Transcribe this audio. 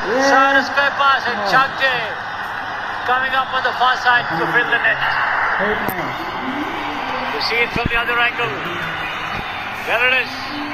Cyrus Pepas and Chakje coming up on the far side to fill the net. You see it from the other angle. There it is.